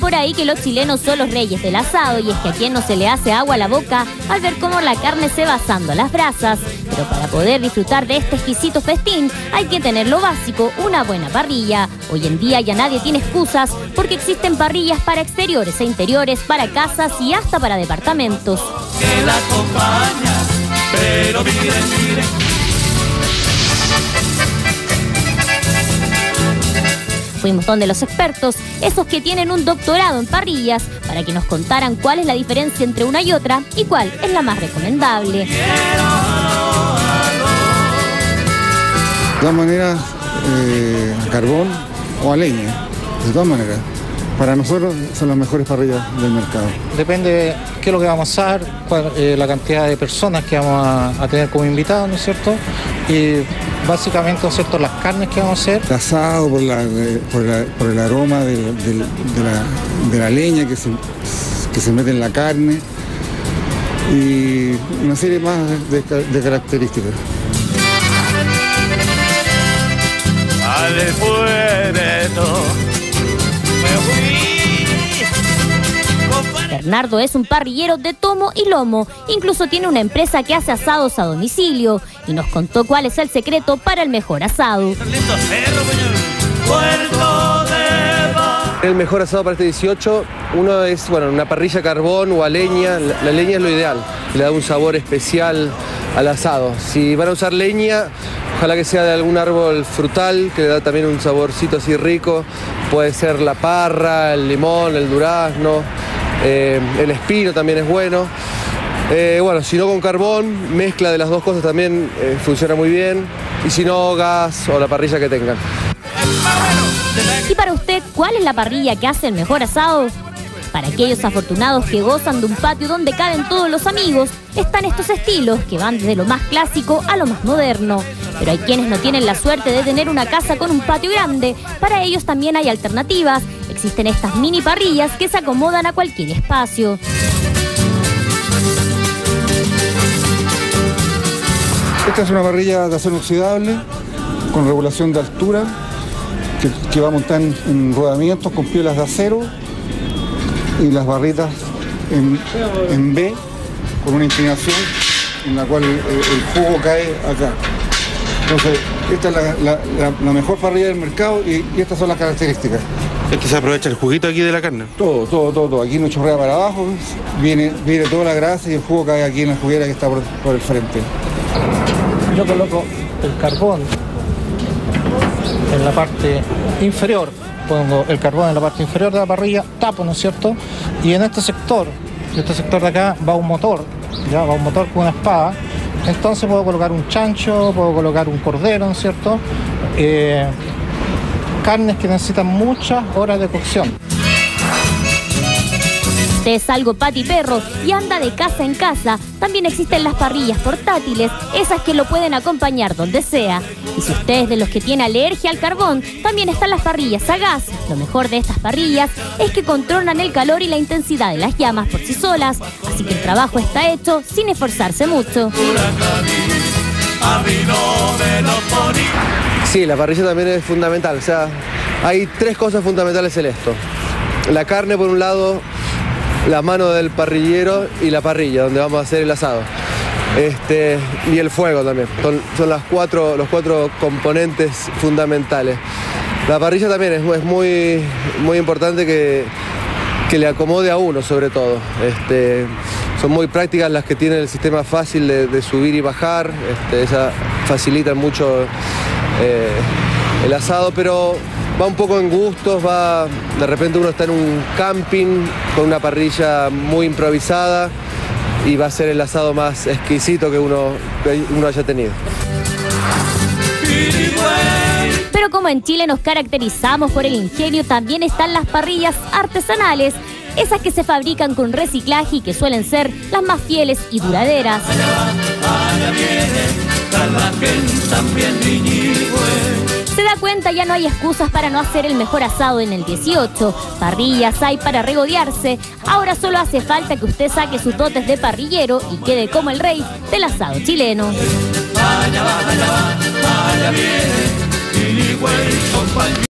por ahí que los chilenos son los reyes del asado, y es que a quien no se le hace agua a la boca al ver cómo la carne se va asando a las brasas. Pero para poder disfrutar de este exquisito festín hay que tener lo básico, una buena parrilla. Hoy en día ya nadie tiene excusas porque existen parrillas para exteriores e interiores, para casas y hasta para departamentos. Que la acompaña, pero miren. Fuimos donde los expertos, esos que tienen un doctorado en parrillas, para que nos contaran cuál es la diferencia entre una y otra y cuál es la más recomendable. De todas maneras, a carbón o a leña, de todas maneras. Para nosotros son las mejores parrillas del mercado. Depende de qué es lo que vamos a hacer, la cantidad de personas que vamos a tener como invitados, ¿no es cierto? Y básicamente, ¿no es cierto?, las carnes que vamos a hacer. El asado por el aroma de la leña que se mete en la carne y una serie más de características. Bernardo es un parrillero de tomo y lomo, incluso tiene una empresa que hace asados a domicilio y nos contó cuál es el secreto para el mejor asado. El mejor asado para este 18, uno es una parrilla a carbón o a leña. La leña es lo ideal, le da un sabor especial al asado. Si van a usar leña, ojalá que sea de algún árbol frutal, que le da también un saborcito así rico. Puede ser la parra, el limón, el durazno, el espino también es bueno. Si no con carbón, mezcla de las dos cosas también funciona muy bien. Y si no, gas o la parrilla que tengan. ¿Y para usted cuál es la parrilla que hace el mejor asado? Para aquellos afortunados que gozan de un patio donde caben todos los amigos, están estos estilos que van desde lo más clásico a lo más moderno. Pero hay quienes no tienen la suerte de tener una casa con un patio grande. Para ellos también hay alternativas. Existen estas mini parrillas que se acomodan a cualquier espacio. Esta es una parrilla de acero inoxidable con regulación de altura que va a montar en rodamientos con pielas de acero y las barritas en B con una inclinación en la cual el jugo cae acá. Entonces, esta es la mejor parrilla del mercado y estas son las características. Este se aprovecha el juguito aquí de la carne. Todo. Aquí no chorrea para abajo, viene toda la grasa y el jugo cae aquí en la juguera que está por el frente. Yo coloco el carbón en la parte inferior, pongo el carbón en la parte inferior de la parrilla, tapo, ¿no es cierto? Y en este sector de acá va un motor, va un motor con una espada. Entonces puedo colocar un chancho, puedo colocar un cordero, ¿no es cierto? Carnes que necesitan muchas horas de cocción. Usted es algo patiperro y anda de casa en casa, también existen las parrillas portátiles, esas que lo pueden acompañar donde sea. Y si usted es de los que tiene alergia al carbón, también están las parrillas a gas. Lo mejor de estas parrillas es que controlan el calor y la intensidad de las llamas por sí solas, así que el trabajo está hecho sin esforzarse mucho. Sí, la parrilla también es fundamental. O sea, hay tres cosas fundamentales en esto. La carne por un lado, la mano del parrillero y la parrilla donde vamos a hacer el asado. Y el fuego también. Son los cuatro componentes fundamentales. La parrilla también es muy importante que le acomode a uno, sobre todo. Son muy prácticas las que tienen el sistema fácil de subir y bajar. Esa facilita mucho el asado, pero va un poco en gustos. De repente uno está en un camping con una parrilla muy improvisada y va a ser el asado más exquisito que uno haya tenido. Pero como en Chile nos caracterizamos por el ingenio, también están las parrillas artesanales, esas que se fabrican con reciclaje y que suelen ser las más fieles y duraderas. Se da cuenta, ya no hay excusas para no hacer el mejor asado en el 18. Parrillas hay para regodearse. Ahora solo hace falta que usted saque sus dotes de parrillero y quede como el rey del asado chileno.